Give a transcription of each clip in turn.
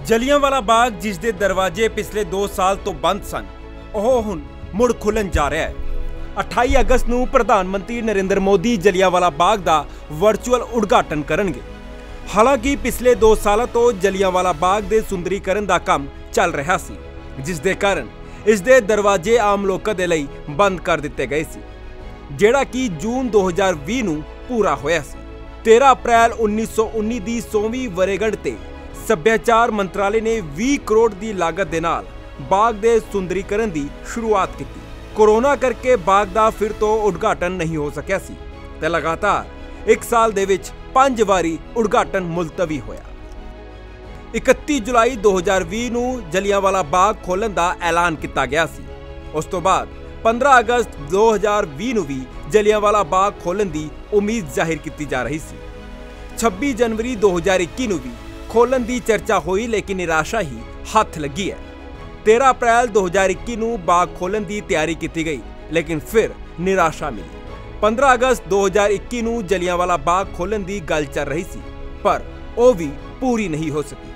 ਜਲਿਆਂਵਾਲਾ ਬਾਗ ਜਿਸ ਦੇ ਦਰਵਾਜ਼ੇ ਪਿਛਲੇ 2 ਸਾਲ ਤੋਂ ਬੰਦ ਸਨ, ਉਹ ਹੁਣ ਮੁੜ ਖੁੱਲ੍ਹਣ ਜਾ ਰਿਹਾ ਹੈ। 28 ਅਗਸਤ ਨੂੰ ਪ੍ਰਧਾਨ ਮੰਤਰੀ ਨਰਿੰਦਰ ਮੋਦੀ ਜਲਿਆਂਵਾਲਾ ਬਾਗ ਦਾ ਵਰਚੁਅਲ ਉਦਘਾਟਨ ਕਰਨਗੇ। ਹਾਲਾਂਕਿ ਪਿਛਲੇ 2 ਸਾਲਾਂ ਤੋਂ ਜਲਿਆਂਵਾਲਾ ਬਾਗ ਦੇ ਸੁੰਦਰੀਕਰਨ ਦਾ ਕੰਮ ਚੱਲ ਰਿਹਾ ਸੀ, ਜਿਸ ਦੇ ਕਾਰਨ ਇਸ ਦੇ ਦਰਵਾਜ਼ੇ ਆਮ ਲੋਕਾਂ ਦੇ ਲਈ ਬੰਦ ਕਰ ਦਿੱਤੇ ਗਏ ਸੀ, ਜਿਹੜਾ ਕਿ ਜੂਨ 2020 ਨੂੰ ਪੂਰਾ ਹੋਇਆ ਸੀ। 13 ਅਪ੍ਰੈਲ 1919 ਦੀ 100ਵੀਂ ਵਰ੍ਹੇਗੰਢ ਤੇ ਸੱਭਿਆਚਾਰ ਮੰਤਰਾਲੇ ਨੇ 20 ਕਰੋੜ ਦੀ ਲਾਗਤ ਦੇ ਨਾਲ ਬਾਗ ਦੇ ਸੁੰਦਰੀਕਰਨ ਦੀ ਸ਼ੁਰੂਆਤ ਕੀਤੀ। ਕੋਰੋਨਾ ਕਰਕੇ ਬਾਗ ਦਾ ਫਿਰ ਤੋਂ ਉਦਘਾਟਨ ਨਹੀਂ ਹੋ ਸਕਿਆ ਸੀ ਤੇ ਲਗਾਤਾਰ 1 ਸਾਲ ਦੇ ਵਿੱਚ 5 ਵਾਰੀ ਉਦਘਾਟਨ ਮੁਲਤਵੀ ਹੋਇਆ। 31 ਜੁਲਾਈ 2020 ਨੂੰ ਜਲਿਆਂਵਾਲਾ ਬਾਗ ਖੋਲ੍ਹਣ ਦਾ ਐਲਾਨ ਕੀਤਾ ਗਿਆ ਸੀ। ਉਸ ਤੋਂ ਬਾਅਦ 15 ਅਗਸਤ 2020 ਨੂੰ ਵੀ ਜਲਿਆਂਵਾਲਾ ਬਾਗ ਖੋਲ੍ਹਣ ਦੀ ਉਮੀਦ ਜ਼ਾਹਿਰ ਕੀਤੀ ਜਾ ਰਹੀ ਸੀ। 26 ਜਨਵਰੀ 2021 ਨੂੰ ਵੀ ਖੋਲ੍ਹਣ ਦੀ ਚਰਚਾ ਹੋਈ, ਲੇਕਿਨ ਨਿਰਾਸ਼ਾ ਹੀ ਹੱਥ ਲੱਗੀ ਹੈ। 13 ਅਪ੍ਰੈਲ 2021 ਨੂੰ ਬਾਗ ਖੋਲ੍ਹਣ ਦੀ ਤਿਆਰੀ ਕੀਤੀ ਗਈ, ਲੇਕਿਨ ਫਿਰ ਨਿਰਾਸ਼ਾ ਮਿਲੀ। 15 ਅਗਸਤ 2021 ਨੂੰ ਜਲਿਆਂਵਾਲਾ ਬਾਗ ਖੋਲ੍ਹਣ ਦੀ ਗੱਲ ਚੱਲ ਰਹੀ ਸੀ, ਪਰ ਉਹ ਵੀ ਪੂਰੀ ਨਹੀਂ ਹੋ ਸਕੀ।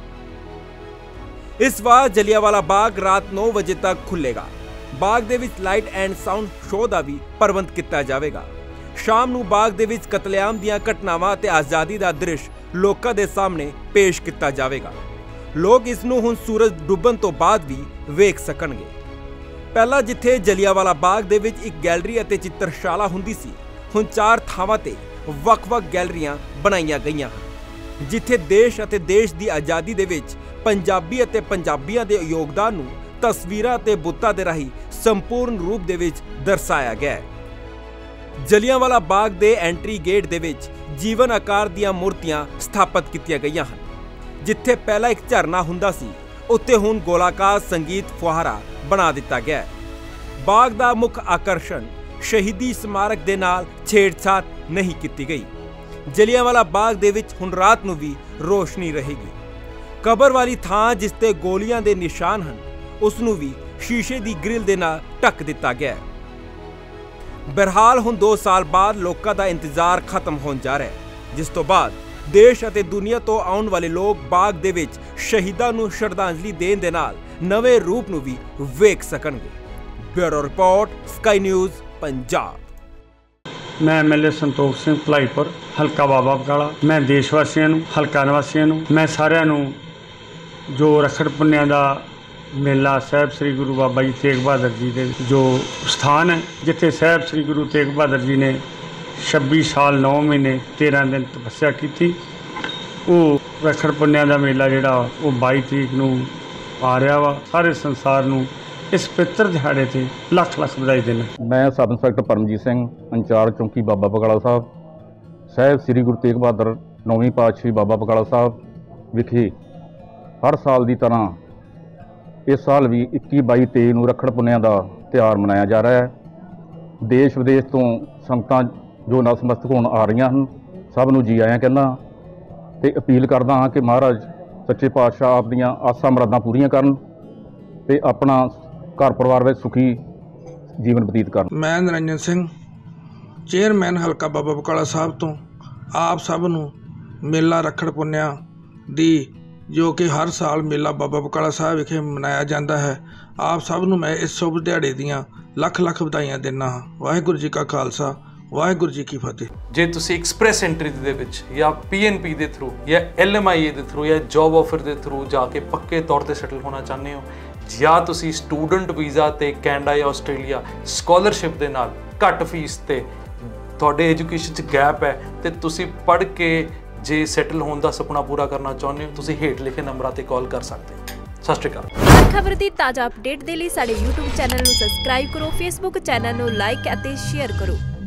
ਇਸ ਵਾਰ ਜਲਿਆਂਵਾਲਾ ਬਾਗ ਰਾਤ 9 ਵਜੇ ਤੱਕ ਖੁੱਲੇਗਾ। ਬਾਗ ਦੇ ਵਿੱਚ ਲਾਈਟ ਐਂਡ ਸਾਊਂਡ ਸ਼ੋਅ ਦਾ ਵੀ ਪ੍ਰਬੰਧ ਕੀਤਾ ਜਾਵੇਗਾ। ਸ਼ਾਮ ਨੂੰ ਬਾਗ ਦੇ ਵਿੱਚ ਕਤਲੇਆਮ ਦੀਆਂ ਘਟਨਾਵਾਂ ਅਤੇ ਆਜ਼ਾਦੀ ਦਾ ਦ੍ਰਿਸ਼ ਲੋਕਾਂ ਦੇ ਸਾਹਮਣੇ ਪੇਸ਼ ਕੀਤਾ ਜਾਵੇਗਾ। ਲੋਕ ਇਸ ਨੂੰ ਹੁਣ ਸੂਰਜ ਡੁੱਬਣ ਤੋਂ ਬਾਅਦ ਵੀ ਵੇਖ ਸਕਣਗੇ। ਪਹਿਲਾਂ ਜਿੱਥੇ ਜਲਿਆਂਵਾਲਾ ਬਾਗ ਦੇ ਵਿੱਚ ਇੱਕ ਗੈਲਰੀ ਅਤੇ ਚਿੱਤਰਸ਼ਾਲਾ ਹੁੰਦੀ ਸੀ, ਹੁਣ 4 ਥਾਵਾਂ ਤੇ ਵੱਖ-ਵੱਖ ਗੈਲਰੀਆਂ ਬਣਾਈਆਂ ਗਈਆਂ ਹਨ, ਜਿੱਥੇ ਦੇਸ਼ ਅਤੇ ਦੇਸ਼ ਦੀ ਆਜ਼ਾਦੀ ਦੇ ਵਿੱਚ ਪੰਜਾਬੀ ਅਤੇ ਪੰਜਾਬੀਆਂ ਦੇ ਯੋਗਦਾਨ ਨੂੰ ਤਸਵੀਰਾਂ ਅਤੇ ਬੁੱਤਾਂ ਦੇ ਰਾਹੀਂ ਸੰਪੂਰਨ ਰੂਪ ਦੇ ਵਿੱਚ ਦਰਸਾਇਆ ਗਿਆ ਹੈ। ਜਲਿਆਂਵਾਲਾ ਬਾਗ ਦੇ ਐਂਟਰੀ ਗੇਟ ਦੇ ਵਿੱਚ ਜੀਵਨ ਆਕਾਰ ਦੀਆਂ ਮੂਰਤੀਆਂ ਸਥਾਪਿਤ ਕੀਤੀਆਂ ਗਈਆਂ ਹਨ। ਜਿੱਥੇ ਪਹਿਲਾਂ ਇੱਕ ਝਰਨਾ ਹੁੰਦਾ ਸੀ, ਉੱਥੇ ਹੁਣ ਗੋਲਾਕਾਰ ਸੰਗੀਤ ਫੁਹਾਰਾ ਬਣਾ ਦਿੱਤਾ ਗਿਆ ਹੈ। ਬਾਗ ਦਾ ਮੁੱਖ ਆਕਰਸ਼ਣ ਸ਼ਹੀਦੀ ਸਮਾਰਕ ਦੇ ਨਾਲ ਛੇੜਛਾੜ ਨਹੀਂ ਕੀਤੀ ਗਈ। ਜਲਿਆਂਵਾਲਾ ਬਾਗ ਦੇ ਵਿੱਚ ਹੁਣ ਰਾਤ ਨੂੰ ਵੀ ਰੋਸ਼ਨੀ ਰਹੇਗੀ। ਕਬਰ ਵਾਲੀ ਥਾਂ ਜਿਸ ਤੇ ਗੋਲੀਆਂ ਦੇ ਨਿਸ਼ਾਨ ਹਨ, ਉਸ ਨੂੰ ਵੀ ਸ਼ੀਸ਼ੇ ਦੀ ਗ੍ਰਿਲ ਦੇ ਨਾਲ ਢੱਕ ਦਿੱਤਾ ਗਿਆ ਹੈ। ਬਹਰਹਾਲ ਹੁਣ 2 ਸਾਲ ਬਾਅਦ ਲੋਕਾਂ ਦਾ ਇੰਤਜ਼ਾਰ ਖਤਮ ਹੋਣ ਜਾ ਰਿਹਾ ਹੈ, ਜਿਸ ਤੋਂ ਬਾਅਦ ਦੇਸ਼ ਅਤੇ ਦੁਨੀਆ ਤੋਂ ਆਉਣ ਵਾਲੇ ਲੋਕ ਬਾਗ ਦੇ ਵਿੱਚ ਸ਼ਹੀਦਾਂ ਨੂੰ ਸ਼ਰਧਾਂਜਲੀ ਦੇਣ ਦੇ ਨਾਲ ਨਵੇਂ ਰੂਪ ਨੂੰ ਵੀ ਵੇਖ ਸਕਣਗੇ। Bureau report, Sky News Punjab. मैं MLA संतोख सिंह भलाईपुर, हल्का बाबा बकाला। मैं देशवासियों नूं, हल्का निवासियों नूं, मैं सारिਆਂ ਨੂੰ जो रखड़ पुन्निया ਦਾ मेला साहब श्री गुरु बाबा जी तेग बहादुर जी के जो स्थान है, जिथे साहब श्री गुरु तेग बहादुर जी ने 26 साल 9 महीने 13 दिन तपस्या की। वो रखड़ पुन्निया का मेला जोड़ा वो 22 तरीक नूं आ रहा वा। सारे संसार नूं इस पवित्र दिहाड़े ते लख लख बधाई देना। मैं sub inspector Paramjit Singh, in charge चौंकी बाबा बकाला साहब, साहब श्री गुरु तेग बहादुर 9वीं पातशाही बाबा बकाला साहब विखे हर साल की तरह इस साल भी 21, 22, 23 ਨੂੰ रखड़ पुन्निया का त्यौहार मनाया जा रहा है। देश विदेश तो संगतां जो नतमस्तक होण आ रही हैं, सब नूं जी आया कहना ते अपील करदा हाँ कि महाराज सच्चे पातशाह आप दीआं आसां मुरादां पूरीआं करन ते अपना घर परिवार में सुखी जीवन बतीत कर। मैं निरंजन सिंह, चेयरमैन हल्का बाबा बकाला साहब तो आप सब नूं मेला रखड़ पुन्निया दी जो कि हर साल मेला बाबा बकाला साहब विखे मनाया जाता है, आप सब नूं मैं इस शुभ दिहाड़े दीआं लख लख ਵਧਾਈਆਂ ਦਿੰਦਾ ਹਾਂ। ਵਾਹਿਗੁਰੂ ਜੀ ਕਾ ਖਾਲਸਾ, ਵਾਹਿਗੁਰੂ ਜੀ ਕੀ ਫਤਿਹ। ਜੇ ਤੁਸੀਂ ਐਕਸਪ੍ਰੈਸ ਐਂਟਰੀ ਦੇ ਵਿੱਚ ਜਾਂ PNP ਦੇ ਥਰੂ ਜਾਂ LMIA ਦੇ ਥਰੂ ਜਾਂ ਜੌਬ ਆਫਰ ਦੇ ਥਰੂ ਜਾ ਕੇ ਪੱਕੇ ਤੌਰ ਤੇ ਸੈਟਲ ਹੋਣਾ ਚਾਹੁੰਦੇ ਹੋ, ਜਾਂ ਤੁਸੀਂ ਸਟੂਡੈਂਟ ਵੀਜ਼ਾ ਤੇ ਕੈਨੇਡਾ ਜਾਂ ਆਸਟ੍ਰੇਲੀਆ ਸਕਾਲਰਸ਼ਿਪ ਦੇ ਨਾਲ ਘੱਟ ਫੀਸ ਤੇ ਤੁਹਾਡੇ ਐਜੂਕੇਸ਼ਨ 'ਚ ਗੈਪ ਹੈ ਤੇ ਤੁਸੀਂ ਪੜ੍ਹ ਕੇ ਜੇ ਸੈਟਲ ਹੋਣ ਦਾ ਸੁਪਨਾ ਪੂਰਾ ਕਰਨਾ ਚਾਹੁੰਦੇ ਹੋ, ਤੁਸੀਂ ਹੇਠ ਲਿਖੇ ਨੰਬਰਾਂ ਤੇ ਕਾਲ ਕਰ ਸਕਦੇ ਹੋ। ਸਤਿ ਸ਼੍ਰੀ ਅਕਾਲ। ਹਰ ਖਬਰ ਦੀ ਤਾਜ਼ਾ ਅਪਡੇਟ ਦੇ ਲਈ ਸਾਡੇ YouTube ਚੈਨਲ ਨੂੰ ਸਬਸਕ੍ਰਾਈਬ ਕਰੋ, Facebook ਚੈਨਲ ਨੂੰ ਲਾਈਕ ਅਤੇ ਸ਼ੇਅਰ ਕਰੋ।